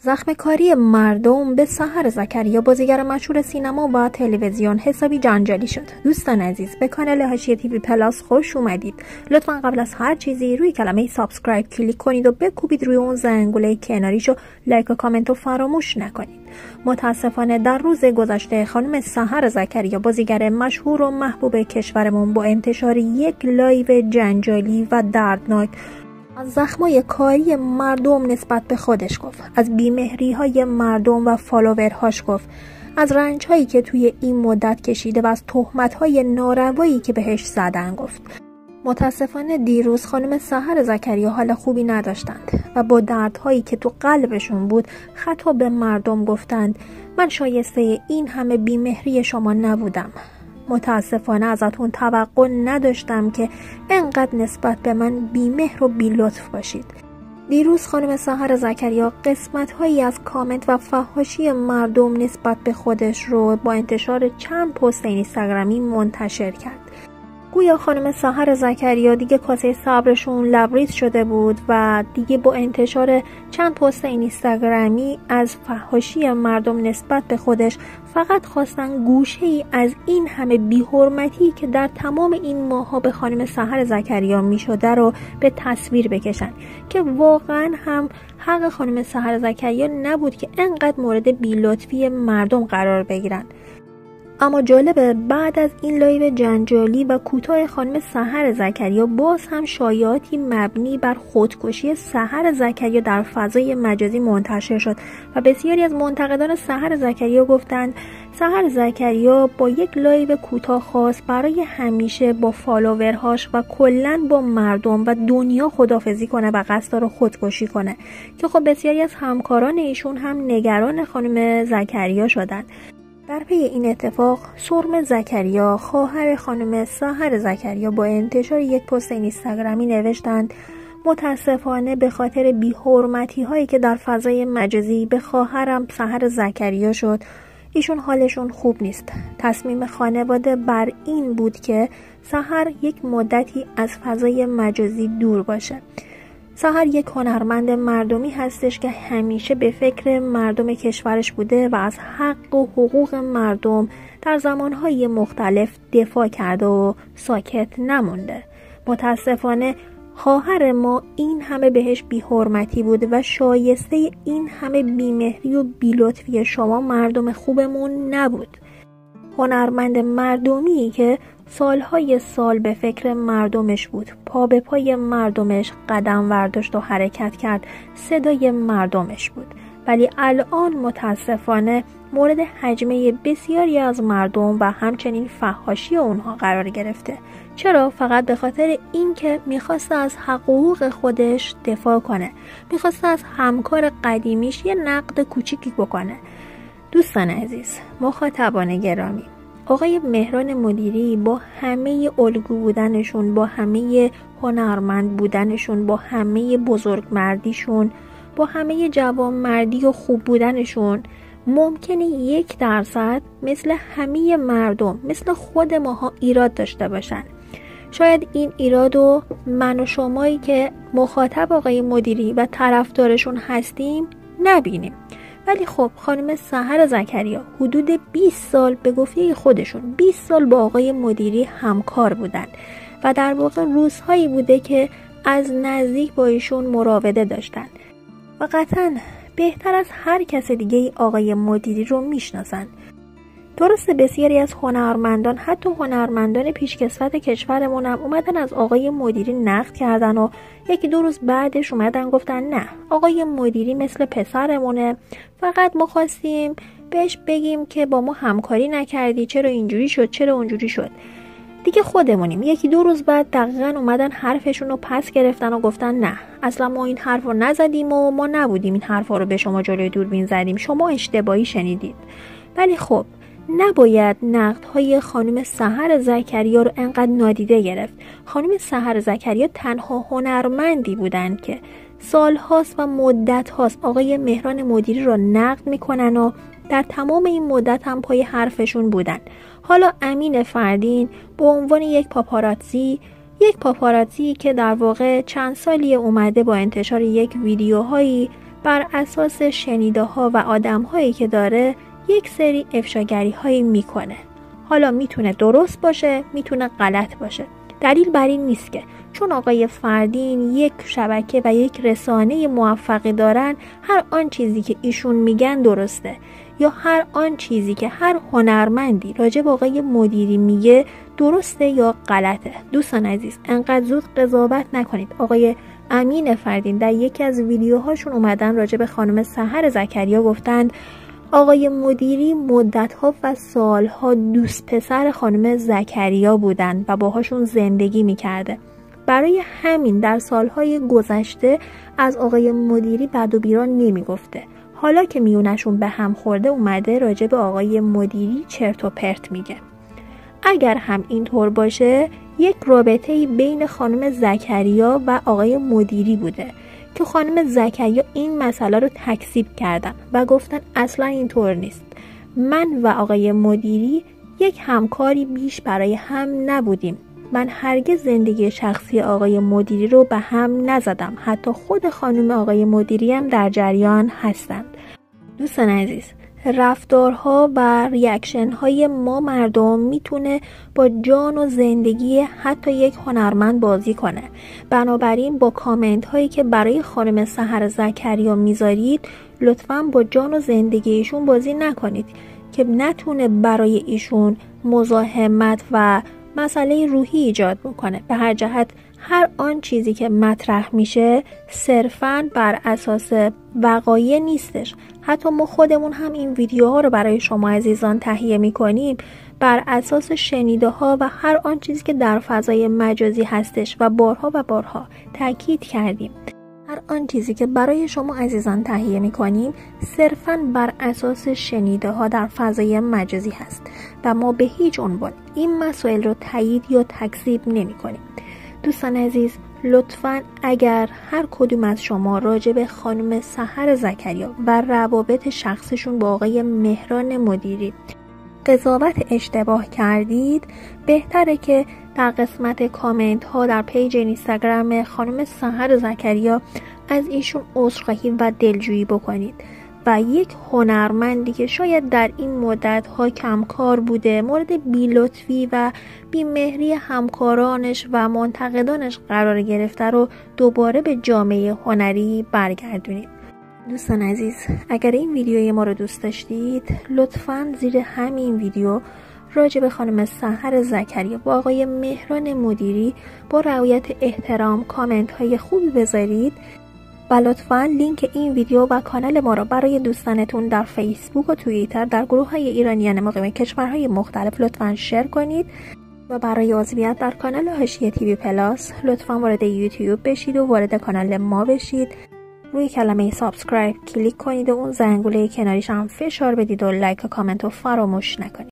زخمکاری مردم به سحر زکریا، بازیگر مشهور سینما و تلویزیون، حسابی جنجالی شد. دوستان عزیز، به کانال حاشیه تیوی پلاس خوش اومدید. لطفا قبل از هر چیزی روی کلمه سابسکرایب کلیک کنید و بکوبید روی اون زنگوله کناریشو، لایک و کامنت رو فراموش نکنید. متاسفانه در روز گذشته خانم سحر زکریا، بازیگر مشهور و محبوب کشورمون، با انتشار یک لایو جنجالی و دردناک از زخمای کاری مردم نسبت به خودش گفت، از بیمهری‌های مردم و فالوورهاش گفت، از رنج‌هایی که توی این مدت کشیده و از تهمت‌های ناروایی که بهش زدن گفت. متاسفانه دیروز خانم سحر زکریا حال خوبی نداشتند و با دردهایی که تو قلبشون بود خطاب به مردم گفتند: من شایسته این همه بیمهری شما نبودم. متاسفانه ازتون توقع نداشتم که انقدر نسبت به من بیمهر و بی‌لطف باشید. دیروز خانم سحر زکریا قسمت‌هایی از کامنت و فحاشی مردم نسبت به خودش رو با انتشار چند پست اینستاگرامی منتشر کرد. گویا خانم سحر زکریا دیگه کاسه صبرشون لبریز شده بود و دیگه با انتشار چند پست اینستاگرامی از فحاشی مردم نسبت به خودش فقط خواستن گوشه‌ای از این همه بی‌حرمتی که در تمام این ماه‌ها به خانم سحر زکریا می‌شده رو به تصویر بکشن که واقعا هم حق خانم سحر زکریا نبود که انقدر مورد بی‌لطفی مردم قرار بگیرن. اما جالبه بعد از این لایو جنجالی و کوتاه خانم سحر زکریا باز هم شایعاتی مبنی بر خودکشی سحر زکریا در فضای مجازی منتشر شد و بسیاری از منتقدان سحر زکریا گفتند سحر زکریا با یک لایو کوتاه خاص برای همیشه با فالوورهاش و کلاً با مردم و دنیا خداحافظی کنه و قصد داره خودکشی کنه که خب بسیاری از همکاران ایشون هم نگران خانم زکریا شدند. در پی این اتفاق سرم زکریا، خواهر خانم سحر زکریا، با انتشار یک پست اینستاگرامی نوشتند: متاسفانه به خاطر بی‌حرمتی هایی که در فضای مجازی به خواهرم سحر زکریا شد، ایشون حالشون خوب نیست. تصمیم خانواده بر این بود که سحر یک مدتی از فضای مجازی دور باشه. سحر یک هنرمند مردمی هستش که همیشه به فکر مردم کشورش بوده و از حق و حقوق مردم در زمانهای مختلف دفاع کرده و ساکت نمونده. متاسفانه خواهر ما این همه بهش بی‌حرمتی بوده و شایسته این همه بیمهری و بی‌لطفی شما مردم خوبمون نبود. هنرمند مردمی که سالهای سال به فکر مردمش بود، پا به پای مردمش قدم ورداشت و حرکت کرد، صدای مردمش بود، ولی الان متاسفانه مورد هجمه بسیاری از مردم و همچنین فحاشی اونها قرار گرفته. چرا؟ فقط به خاطر اینکه میخواست از حقوق خودش دفاع کنه، میخواست از همکار قدیمیش یه نقد کوچیکی بکنه. دوستان عزیز، مخاطبان گرامی، آقای مهران مدیری با همه الگو بودنشون، با همه هنرمند بودنشون، با همه بزرگمردیشون، با همه جوانمردی و خوب بودنشون، ممکنه 1% مثل همه مردم، مثل خود ماها ایراد داشته باشن. شاید این ایرادو من و شمایی که مخاطب آقای مدیری و طرفدارشون هستیم نبینیم، ولی خب خانم سحر زکریا حدود 20 سال به گفته خودشون 20 سال با آقای مدیری همکار بودن و در واقع روزهایی بوده که از نزدیک با ایشون مراوده داشتن و قطعاً بهتر از هر کس دیگه آقای مدیری رو میشناسن. درسته بسیاری از هنرمندان، حتی هنرمندان پیشکسوت کشورمون هم اومدن از آقای مدیری نقد کردن و 1-2 روز بعدش اومدن گفتن نه، آقای مدیری مثل پسرمونه، فقط ما خواستیم بهش بگیم که با ما همکاری نکردی، چرا اینجوری شد، چرا اونجوری شد. دیگه خودمونیم. 1-2 روز بعد دقیقاً اومدن حرفشون رو پس گرفتن و گفتن نه، اصلا ما این حرف رو نزدیم و ما نبودیم این حرف رو به شما جلوی دوربین زدیم، شما اشتباهی شنیدید. ولی خب نباید نقدهای خانم سحر زکریا رو انقدر نادیده گرفت. خانم سحر زکریا تنها هنرمندی بودن که سالهاست و مدت هاست آقای مهران مدیری رو نقد میکنن و در تمام این مدت هم پای حرفشون بودن. حالا امین فردین به عنوان یک پاپاراتزی که در واقع چند سالی اومده با انتشار یک ویدیوهایی بر اساس شنیده ها و آدم هایی که داره یک سری افشاگری هایی میکنه. حالا میتونه درست باشه، میتونه غلط باشه. دلیل بر این نیست که چون آقای فردین یک شبکه و یک رسانه موفقی دارن هر آن چیزی که ایشون میگن درسته، یا هر آن چیزی که هر هنرمندی راجع به آقای مدیری میگه درسته یا غلطه. دوستان عزیز، انقدر زود قضاوت نکنید. آقای امین فردین در یکی از ویدیوهاشون اومدن راجع به خانم سحر زکریا گفتند آقای مدیری مدت‌ها و سالها دوست پسر خانم زکریا بودن و باهاشون زندگی میکرده. برای همین در سالهای گذشته از آقای مدیری بد و بیرا نمیگفته. حالا که میونشون به هم خورده اومده راجع به آقای مدیری چرت و پرت میگه. اگر هم اینطور باشه یک رابطه‌ای بین خانم زکریا و آقای مدیری بوده که خانم زکریا این مسئله رو تکذیب کردن و گفتن اصلا اینطور نیست. من و آقای مدیری یک همکاری بیش برای هم نبودیم. من هرگز زندگی شخصی آقای مدیری رو به هم نزدم. حتی خود خانم آقای مدیری هم در جریان هستند. دوستان عزیز، رفتارها و ریاکشن های ما مردم میتونه با جان و زندگی حتی یک هنرمند بازی کنه. بنابراین با کامنت هایی که برای خانم سحر زکریا میذارید لطفاً با جان و زندگی ایشون بازی نکنید که نتونه برای ایشون مزاحمت و مسئله روحی ایجاد بکنه. به هر جهت هر آن چیزی که مطرح میشه صرفاً بر اساس وقایع نیستش. حتی ما خودمون هم این ویدیوها رو برای شما عزیزان تهیه میکنیم بر اساس شنیده ها و هر آن چیزی که در فضای مجازی هستش و بارها و بارها تاکید کردیم. هر آن چیزی که برای شما عزیزان تهیه میکنیم صرفاً بر اساس شنیده ها در فضای مجازی هست و ما به هیچ عنوان این مسائل رو تایید یا تکذیب نمی کنیم. دوستان عزیز، لطفاً اگر هر کدوم از شما راجع به خانم سحر زکریا و روابط شخصشون با آقای مهران مدیری قضاوت اشتباه کردید، بهتره که در قسمت کامنت ها در پیج اینستاگرام خانم سحر زکریا از ایشون عذرخواهی و دلجویی بکنید و یک هنرمندی که شاید در این مدت ها کمکار بوده مورد بی‌لطفی و بی‌مهری همکارانش و منتقدانش قرار گرفته رو دوباره به جامعه هنری برگردونید. دوستان عزیز، اگر این ویدیوی ما رو دوست داشتید لطفاً زیر همین ویدیو راجع به خانم سحر زکریا با آقای مهران مدیری با رعایت احترام کامنت های خوبی بذارید و لطفاً لینک این ویدیو و کانال ما رو برای دوستانتون در فیسبوک و توییتر در گروه های ایرانیان مقیم کشورهای مختلف لطفاً شیر کنید و برای عضویت در کانال حاشیه تیوی پلاس لطفاً وارد یوتیوب بشید و وارد کانال ما بشید. روی کلمه سابسکرایب کلیک کنید و اون زنگوله کناریش هم فشار بدید و لایک و کامنت رو فراموش نکنید.